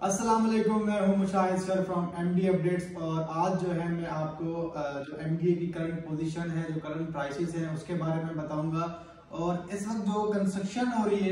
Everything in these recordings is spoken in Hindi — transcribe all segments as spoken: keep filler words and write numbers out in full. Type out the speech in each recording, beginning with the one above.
अस्सलाम वालेकुम, मैं हूं Mushahid sir from MD updates. और आज जो है मैं आपको जो एमडीए की करंट पोजीशन है, जो करंट प्राइसेस हैं, उसके बारे में बताऊंगा। और इस वक्त जो कंस्ट्रक्शन हो रही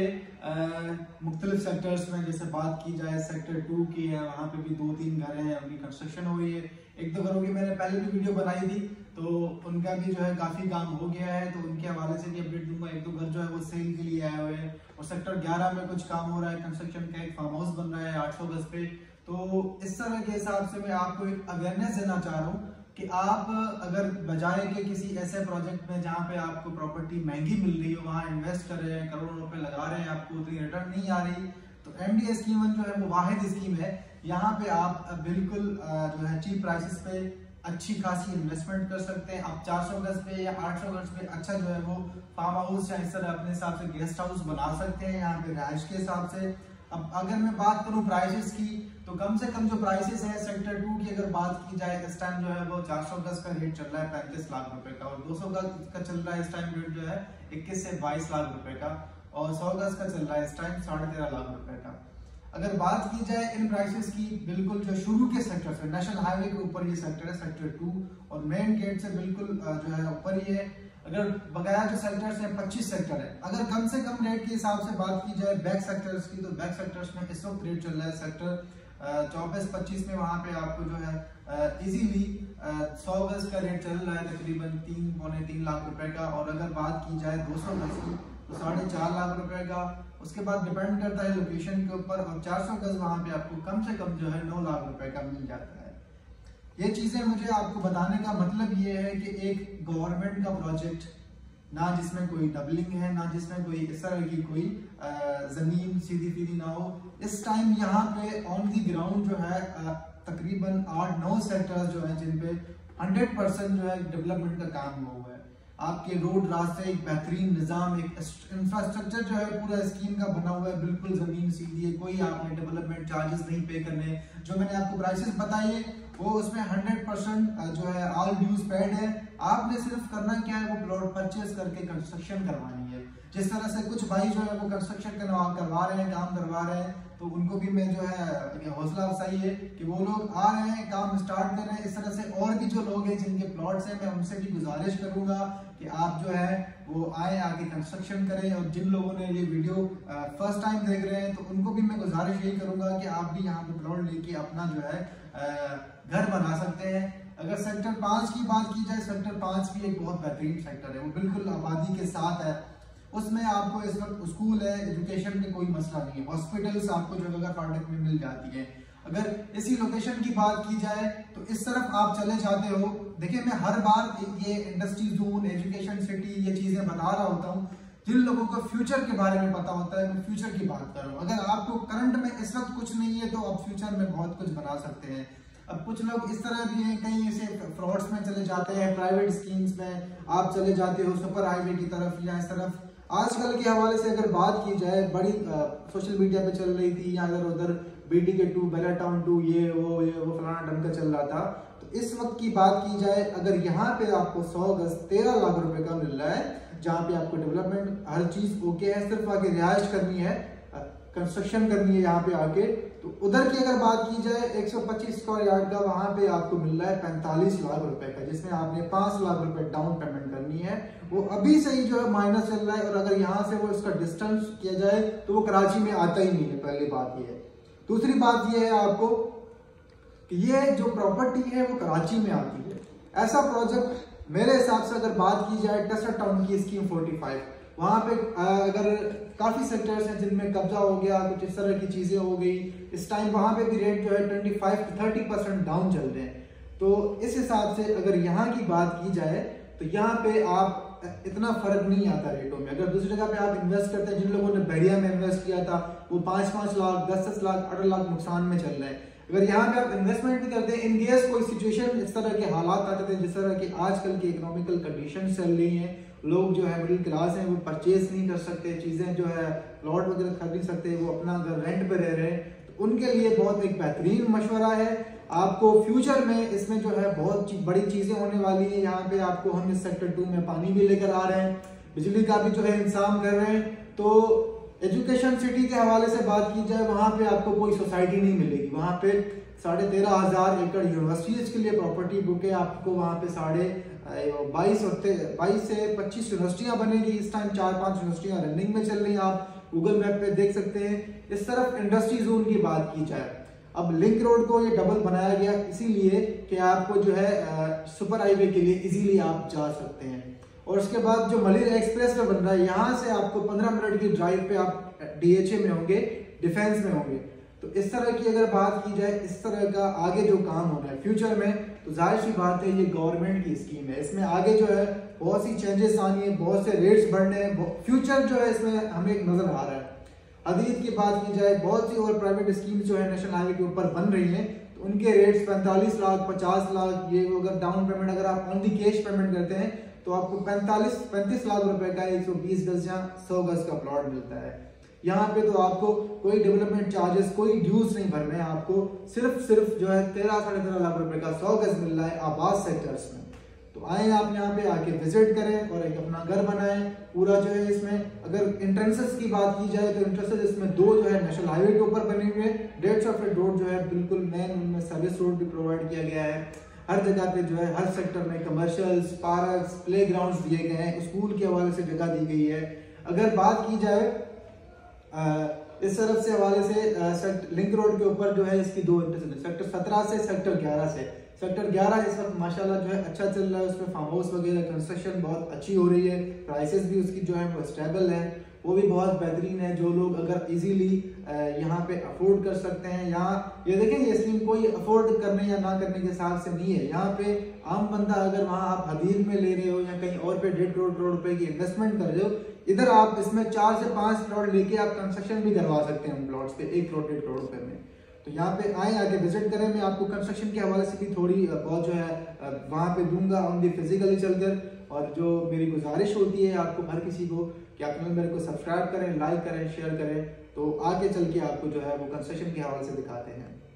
है मुख्तलिफ सेक्टर्स में, जैसे बात की जाए सेक्टर टू की है, वहाँ पे भी दो तीन घर हैं, उनकी कंस्ट्रक्शन हो रही है। एक दो घरों की मैंने पहले भी वीडियो बनाई थी, तो उनका भी जो है काफ़ी काम हो गया है, तो उनके हवाले से भी अपडेट दूंगा। एक दो घर जो है वो सेल के लिए आए हुए हैं, और सेक्टर ग्यारह में कुछ काम हो रहा है, कंस्ट्रक्शन का एक फार्म हाउस बन रहा है आठ सौ गज पे। तो इस तरह के हिसाब से मैं आपको एक अवेयरनेस देना चाह रहा हूँ कि आप अगर बजाय के किसी ऐसे प्रोजेक्ट में जहाँ पे आपको प्रॉपर्टी महंगी मिल रही हो, वहाँ इन्वेस्ट कर रहे हैं, करोड़ों रुपए लगा रहे हैं, आपको उतनी रिटर्न नहीं आ रही, तो एमडीए स्कीम जो है वो वाहिद स्कीम है। यहाँ पे आप बिल्कुल जो है चीप प्राइसेस पे अच्छी खासी इन्वेस्टमेंट कर सकते हैं। आप चार सौ गज पे या आठ सौ गज पे अच्छा जो है वो फार्म हाउस या इस तरह अपने हिसाब से गेस्ट हाउस बना सकते हैं यहाँ पे रहायश के हिसाब से। अब अगर मैं बात करूँ प्राइसेस की, तो कम से कम जो प्राइसेस है सेक्टर टू की अगर बात की जाए, इस टाइम जो है वो चार सौ गज का रेट चल रहा है पैंतीस लाख रुपए का, और दो सौ गज का चल रहा है इस टाइम रेट जो है इक्कीस से बाईस लाख रुपए का, और सौ गज का चल रहा है इस टाइम साढ़े तेरह लाख रुपए का। अगर बात की जाए इन प्राइसेस की, बिल्कुल जो शुरू के सेक्टर से, नेशनल हाईवे के ऊपर ये सेक्टर है सेक्टर टू, और मेन गेट से बिल्कुल जो है ऊपर ही है। अगर बकाया जो सेक्टर्स हैं पच्चीस सेक्टर है। अगर कम से कम रेट के हिसाब से बात की जाए बैक सेक्टर्स की, तो बैक सेक्टर्स में इस वक्त रेट चल रहा है सेक्टर चौबीस पच्चीस में, वहां पे आपको जो है इजीली सौ गज का रेट चल रहा है तकरीबन तीन पौने तीन लाख रुपए का। और अगर बात की जाए दो सौ गज की, तो साढ़े चार लाख रुपए का। उसके बाद डिपेंड करता है लोकेशन के ऊपर, और चार सौ गज वहां पे आपको कम से कम जो है नौ लाख रुपए का मिल जाता है। ये चीजें मुझे आपको बताने का मतलब ये है कि एक गवर्नमेंट का प्रोजेक्ट, ना जिसमें कोई डबलिंग है, ना जिसमें कोई इस तरह की कोई जमीन सीधी सीधी ना हो, इस टाइम यहाँ पे ऑन दी ग्राउंड जो है तकरीबन आठ नौ सेक्टर्स जो है जिन पे हंड्रेड परसेंट जो है डेवलपमेंट का काम हुआ हुआ है। आपके रोड रास्ते, एक बेहतरीन निजाम, एक इंफ्रास्ट्रक्चर जो है पूरा स्कीम का बना हुआ है, बिल्कुल जमीन सीधी है, कोई आपने डेवलपमेंट चार्जेस नहीं पे करने। जो मैंने आपको प्राइसेस बताई है वो उसमें हंड्रेड परसेंट जो है ऑल ड्यूज पेड है। आपने सिर्फ करना क्या है, वो प्लॉट परचेज करके कंस्ट्रक्शन करवानी है। जिस तरह से कुछ भाई जो है वो कंस्ट्रक्शन करवा करवा रहे हैं, काम करवा रहे हैं, तो उनको भी मैं जो है हौसला अफजाई है कि वो लोग आ रहे हैं, काम स्टार्ट कर रहे हैं। इस तरह से और भी जो लोग हैं जिनके प्लॉट्स हैं, मैं उनसे भी गुजारिश करूंगा कि आप जो है वो आए, आके कंस्ट्रक्शन करें। और जिन लोगों ने ये वीडियो फर्स्ट टाइम देख रहे हैं, तो उनको भी मैं गुजारिश यही करूंगा कि आप भी यहाँ पे प्लॉट लेके अपना जो है घर बना सकते हैं। अगर सेक्टर पांच की बात की जाए, सेक्टर पांच भी एक बहुत बेहतरीन सेक्टर है, वो बिल्कुल आबादी के साथ है। उसमें आपको इस वक्त स्कूल है, एजुकेशन में कोई मसला नहीं है, हॉस्पिटल्स आपको जगह का फाटक में मिल जाती है। अगर इसी लोकेशन की बात की जाए, तो इस तरफ आप चले जाते हो, देखिए मैं हर बार ये इंडस्ट्री जोन, एजुकेशन सिटी, ये चीजें बता रहा होता हूँ। जिन लोगों को फ्यूचर के बारे में पता होता है, मैं फ्यूचर की बात कर रहा हूँ। अगर आपको करंट में इस वक्त कुछ नहीं है, तो आप फ्यूचर में बहुत कुछ बना सकते हैं। अब कुछ लोग इस तरह भी हैं, कहीं ऐसे फ्रॉड्स में चले जाते हैं, प्राइवेट स्कीम्स में आप चले जाते हो, सुपर हाईवे की तरफ या इस तरफ। आजकल के हवाले से अगर बात की जाए, बड़ी सोशल मीडिया पे चल रही थी, या इधर उधर बीडी के टू, बेला टाउन टू, ये वो ये वो फलाना ढंग का चल रहा था। तो इस वक्त की बात की जाए, अगर यहाँ पे आपको सौ गज तेरह लाख रुपए का मिल रहा है, जहाँ पे आपको डेवलपमेंट हर चीज ओके है, सिर्फ आगे रिहायश करनी है, कंस्ट्रक्शन करनी है यहाँ पे आके। तो उधर की अगर बात की जाए एक सौ पच्चीस स्क्वायर यार्ड का, वहां पे आपको मिल रहा है पैंतालीस लाख रुपए का, जिसमें आपने पांच लाख रुपए डाउन पेमेंट करनी है। वो अभी से ही जो है माइनस चल रहा है, और अगर यहाँ से वो इसका डिस्टेंस किया जाए तो वो कराची में आता ही नहीं है, पहली बात ये है। दूसरी बात ये है आपको कि ये जो प्रॉपर्टी है वो कराची में आती है। ऐसा प्रोजेक्ट मेरे हिसाब से अगर बात की जाए, टेस्टर टाउन की स्कीम फोर्टी फाइव, वहां पे अगर काफी सेक्टर्स हैं जिनमें कब्जा हो गया, कुछ इस तरह की चीजें हो गई, इस टाइम वहां पे भी रेट जो है पच्चीस टू तीस परसेंट डाउन चल रहे हैं। तो इस हिसाब से अगर यहाँ की बात की जाए, तो यहाँ पे आप इतना फर्क नहीं आता रेटों में। अगर दूसरी जगह पे आप इन्वेस्ट करते हैं, जिन लोगों ने बैरिया में इन्वेस्ट किया था, वो पांच पांच लाख, दस दस लाख, आठ लाख नुकसान में चल रहे हैं। अगर यहाँ पे आप इन्वेस्टमेंट भी करते हैं, इन केस कोई सिचुएशन इस तरह के हालात आते थे, जिस तरह की आजकल की इकोनॉमिकल कंडीशन चल रही हैं, लोग जो है मिडिल क्लास हैं, वो परचेज नहीं कर सकते, चीजें जो है प्लॉट वगैरह खरीद नहीं सकते, वो अपना अगर रेंट पे रह रहे हैं, तो उनके लिए बहुत एक बेहतरीन मशवरा है। आपको फ्यूचर में इसमें जो है बहुत बड़ी चीजें होने वाली है। यहाँ पे आपको हम इस सेक्टर टू में पानी भी लेकर आ रहे हैं, बिजली का भी जो है इंतजाम कर रहे हैं। तो एजुकेशन सिटी के हवाले से बात की जाए, वहाँ पे आपको कोई सोसाइटी नहीं मिलेगी। वहाँ पे साढ़े तेरह हजार एकड़ यूनिवर्सिटीज के लिए प्रॉपर्टी बुक है। आपको वहाँ पे साढ़े बाईस बाईस से पच्चीस यूनिवर्सिटियाँ बनेगी। इस टाइम चार पांच यूनिवर्सिटियाँ रनिंग में चल रही हैं, आप गूगल मैप पे देख सकते हैं। इस तरफ इंडस्ट्री जोन की बात की जाए, अब लिंक रोड को ये डबल बनाया गया इसीलिए कि आपको जो है सुपर हाईवे के लिए इजीली आप जा सकते हैं। और उसके बाद जो मलिर एक्सप्रेस में बन रहा है, यहाँ से आपको पंद्रह मिनट की ड्राइव पे आप डीएचए में होंगे, डिफेंस में होंगे। तो इस तरह की अगर बात की जाए, इस तरह का आगे जो काम होना है फ्यूचर में, तो जाहिर सी बात है ये गवर्नमेंट की स्कीम है। इसमें आगे जो है बहुत सी चेंजेस आनी है, बहुत से रेट्स बढ़ने हैं, फ्यूचर जो है इसमें हमें नजर आ रहा है। हदीद की बात की जाए, बहुत सी और प्राइवेट स्कीम्स जो है नेशनल हाईवे के ऊपर बन रही हैं, तो उनके रेट्स पैंतालीस लाख पचास लाख, ये अगर डाउन पेमेंट अगर आप ऑन दी कैश पेमेंट करते हैं तो आपको पैंतालीस पैंतीस लाख रुपए का एक सौ बीस गज या सौ गज का प्लॉट मिलता है। यहाँ पे तो आपको कोई डेवलपमेंट चार्जेस, कोई ड्यूज नहीं भरने हैं, आपको सिर्फ सिर्फ जो है तेरह साढ़े तेरह लाख रुपए का सौ गज मिल रहा है आवास सेक्टर्स में। तो आए आप यहाँ पे आके विजिट करें और एक अपना घर बनाएं। पूरा जो है इसमें अगर इंट्रेंसेस की बात की जाए तो इंट्रेंसेस इसमें दो जो है नेशनल हाईवे के ऊपर बने हुए, डेढ़ सौ फीट रोड जो है बिल्कुल मेन, उनमें सर्विस रोड भी प्रोवाइड किया गया है। हर जगह पे जो है हर सेक्टर में कमर्शियल्स, पार्क्स, प्ले ग्राउंड दिए गए हैं, स्कूल के हवाले से जगह दी गई है। अगर बात की जाए आ, इस तरफ से हवाले से लिंक रोड के ऊपर जो है इसकी दो इंटरसेक्शन, सेक्टर सत्रह से सेक्टर ग्यारह से। सेक्टर ग्यारह इस वक्त माशाल्लाह जो है अच्छा चल रहा है, उसमें फार्म हाउस वगैरह कंस्ट्रक्शन बहुत अच्छी हो रही है, प्राइसेस भी उसकी जो है वो स्टेबल है, वो भी बहुत बेहतरीन है। जो लोग अगर इजीली यहाँ पे अफोर्ड कर सकते हैं, यहाँ ये देखें ये स्कीम कोई अफोर्ड करने या ना करने के हिसाब से नहीं है। यहाँ पे आम बंदा अगर वहाँ आप हदीर में ले रहे हो या कहीं और पे डेढ़ करोड़ करोड़ रुपए की इन्वेस्टमेंट कर रहे हो, इधर आप इसमें चार से पांच प्लॉट लेके आप कंस्ट्रक्शन भी करवा सकते हैं उन प्लॉट्स पे एक करोड़ डेढ़ करोड़ रुपए में। तो यहाँ पे आए, आके विजिट करें। मैं आपको कंस्ट्रक्शन के हवाले से भी थोड़ी बहुत जो है वहाँ पे दूंगा ऑन दी फिजिकली चलकर। और जो मेरी गुजारिश होती है आपको हर किसी को कि आप मेरे को सब्सक्राइब करें, लाइक करें, शेयर करें, तो आगे चल के आपको जो है वो कंस्ट्रक्शन के हवाले से दिखाते हैं।